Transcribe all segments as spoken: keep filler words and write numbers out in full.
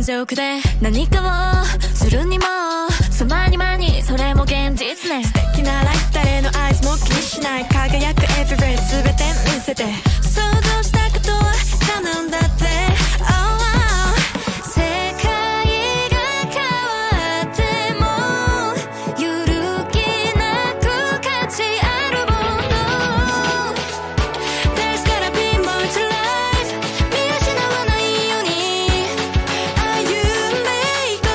ジョークで何かをするにもそまにまにそれも現実ね。 素敵なライフ誰のアイスも気にしない輝くエビレイ全て見せて想像したことは叶うんだって、oh, 世界が変わっても揺るぎなく価値あるもの There's gotta be more to life 見失わないように歩んでいこ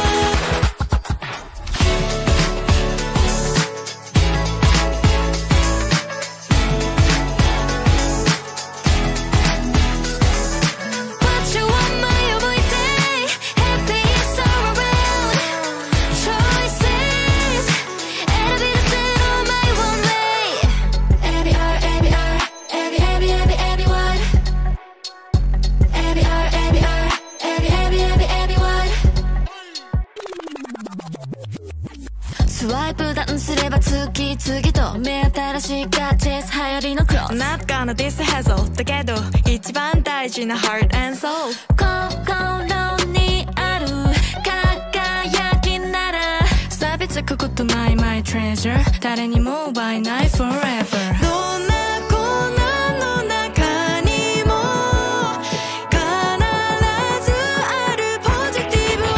う What you want 前を向いて Happy is all around Choices 選び出せの My one way Every hour, every hour Every, every, every, everyone Every hour, every hour Every, every, every, everyone スワイプダウンすれば次々と目新しいガジェット流行りのクロス Not gonna diss hassle だけど一番大事な Heart and Soul 心にある輝きなら錆びつくことない My treasure 誰にも奪えない Forever どんな困難の中にも必ずあるポジティブを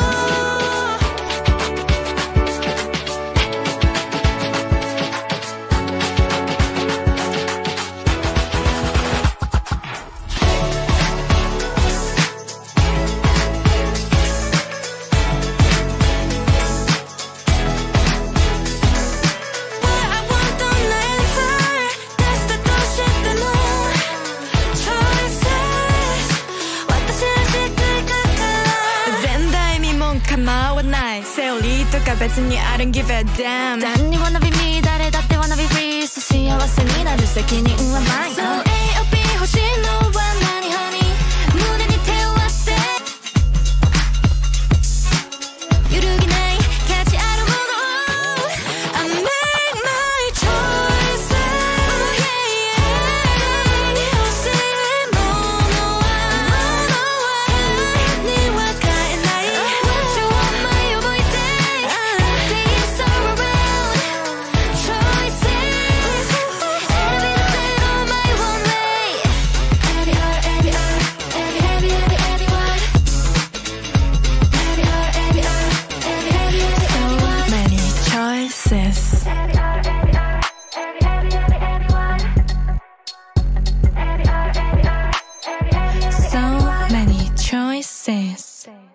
構わないセオリーとか別に I don't give a damn 誰に wanna be me 誰だって wanna be free そう幸せになる責任はない So エーオービー 欲しいのは何 honey 胸に手を合わせ揺るぎない価値あるもの I make my choices oh, yeah, yeah 欲しいものはには変えない What you want 前を向いて Happy is all around Choices 選び出せの My one way Every hour, every hour Every, every, every, everyone Every hour, every hour Every, every, every, everyone So many choices Every hour, every hour Every, every, every, everyone Every hour, every hour Every, every, every, So many choices